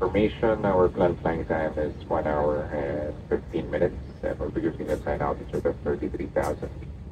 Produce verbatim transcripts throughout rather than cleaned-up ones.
information, our planned flying time is one hour and fifteen minutes, and we'll be using a sign altitude of thirty-three thousand.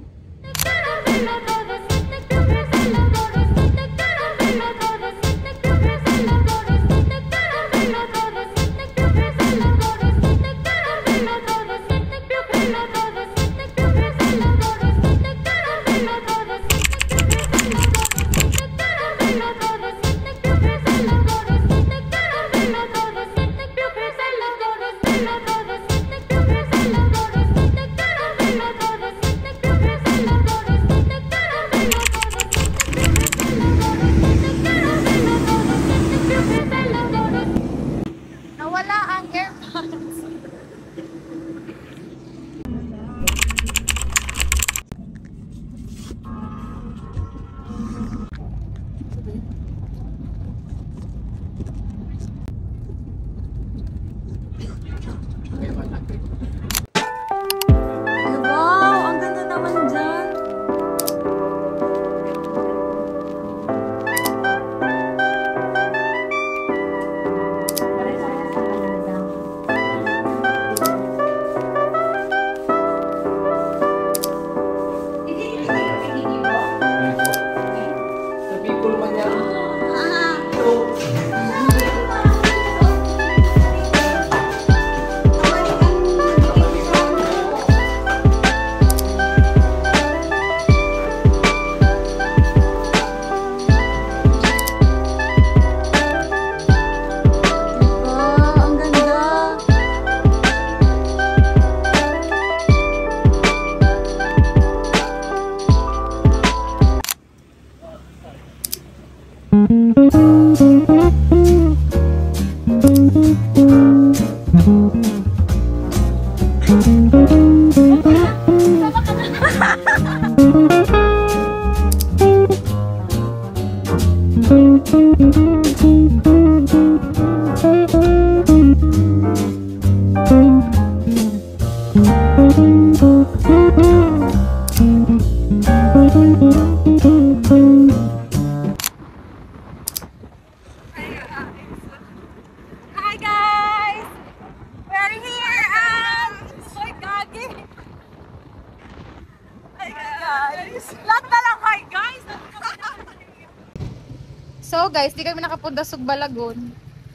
So guys, di kami nakapunta sa Balagon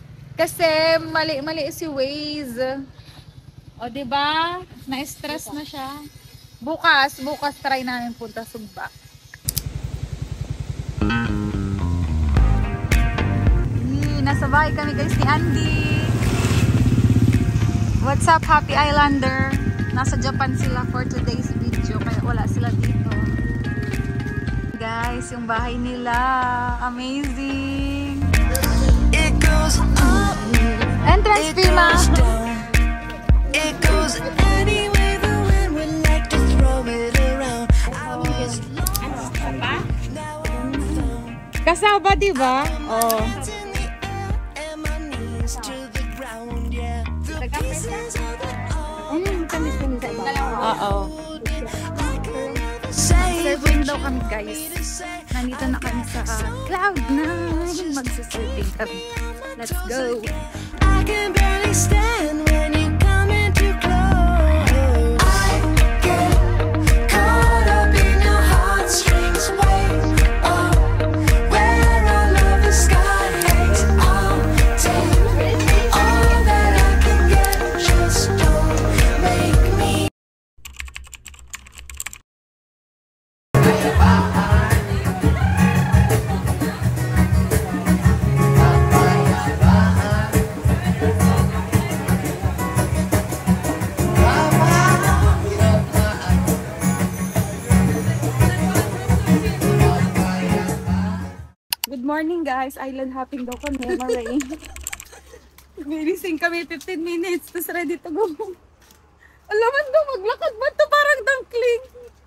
kasi mali-mali si Waze. O di ba? Na-stress na siya. Bukas, bukas try namin punta sa Sugba. Nasa bahay kami guys ni Andy. What's up, Happy Islander? Nasa Japan sila for today's video kaya wala sila dito. Guys, yung bahay nila, amazing. It goes up, entrance fee ma. It goes anyway the wind would like to throw it around. I was lost, now I'm found. Kasaba di ba? Oh. Oo. Surfing daw kami guys. Nandito na kami sa uh, cloud nine. Magsusurfing kami. Let's go! I can barely stand when you come in too close. I get caught up in your heartstrings. Way up where our love is sky hangs. I'll take all that I can get. Just don't make me. Good morning guys, island hopping daw kami, ma-rain. Milising kami fifteen minutes, tapos ready to go. Alaman daw, maglakad ba ito? Parang dunkling.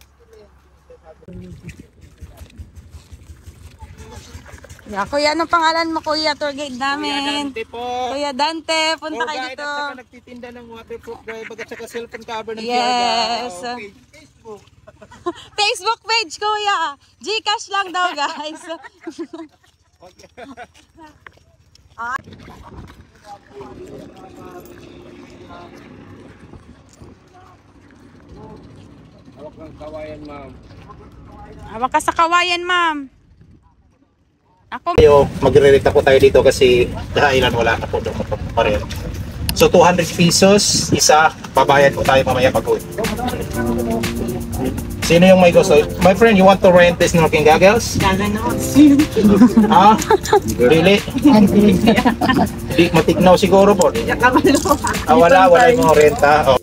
Yeah, kuya, anong pangalan mo kuya, tour guide namin? Kuya Dante po. Kuya Dante, punta kayo dito. At saka nagtitinda ng waterproof drive at saka cellphone cover ng yes. Siargao. Okay. Facebook. Facebook page kuya. Gcash lang daw guys. Hawak ng kawayan, ma'am. Hawak ka sa kawayan, ma'am. Ako. Tayo, magre-rate po tayo dito kasi dahilan wala na po doon pa rin. So two hundred pesos isa, babayad po tayo mamaya pag-uwi. Sino yung may gusto? My friend, you want to rent this snorkeling goggles? Ah? Really? Di matignaw siguro po. Ah, wala, wala yung renta. Oh.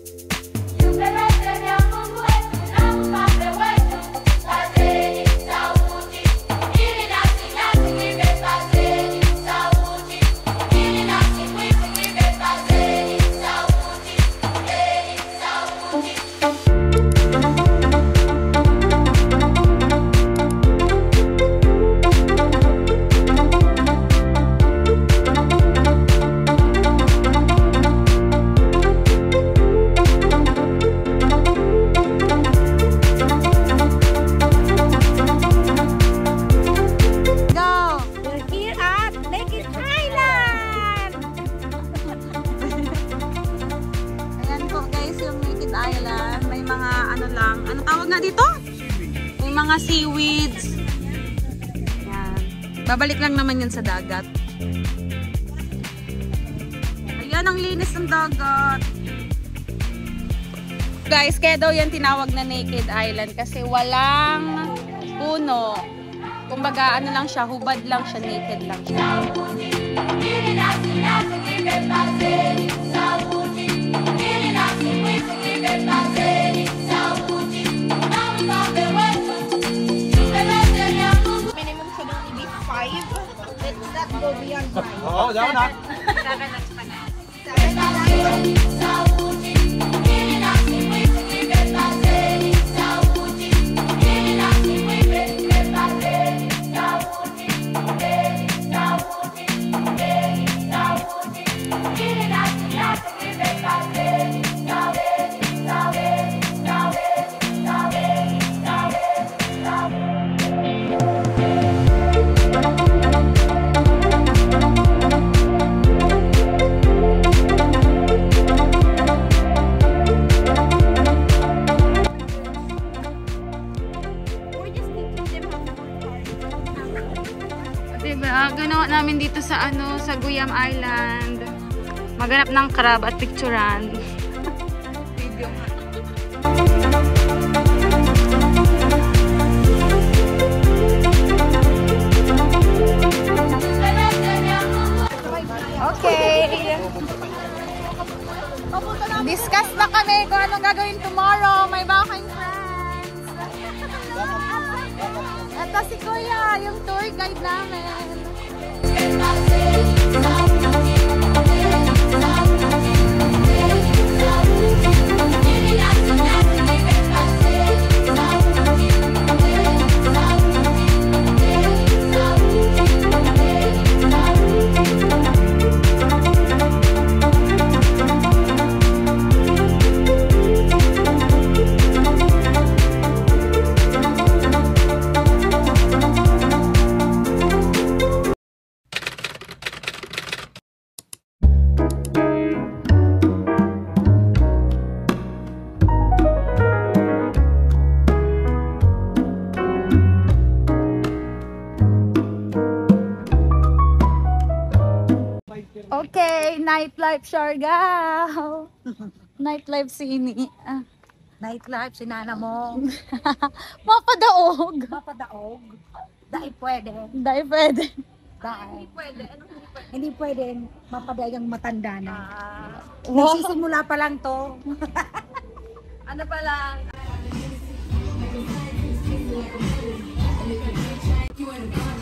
Mga seaweeds. Yan. Babalik lang naman yan sa dagat. Ayan, ang linis ng dagat. Guys, kaya daw yan tinawag na Naked Island kasi walang puno. Kumbaga, ano lang siya, hubad lang siya, naked lang siya. Oo, daw na. Diba, ginawa namin dito sa ano, sa Guyam Island. Maghanap ng crab at picturean. Video nga. Okay. Discuss na kami kung anong gagawin tomorrow. May bakang friends. Ito si Kuya, yung tour guide namin. Okay, nightlife Siargao. Nightlife sini. Ah. Nightlife, sinana mo. Mapadaog. Mapadaog. Dahil pwede. Dahil pwede. Dahil. Hindi pwede. Anong hindi pwede? Hindi pwede. Mapadagang matanda na. Ah. Nagsisimula pa lang to. Ano pa lang? You